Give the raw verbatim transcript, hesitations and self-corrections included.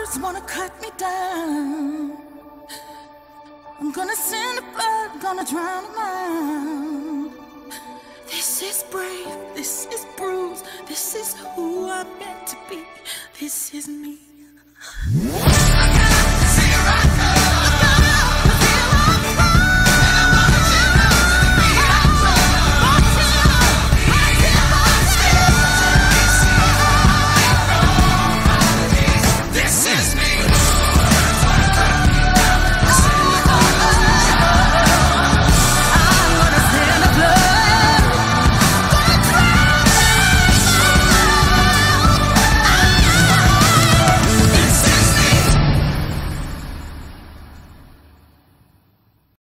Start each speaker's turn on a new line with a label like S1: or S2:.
S1: words wanna cut me down. I'm gonna send the blood, gonna drown them out. This is brave, this is bruised, this is who I'm meant to be. This is me.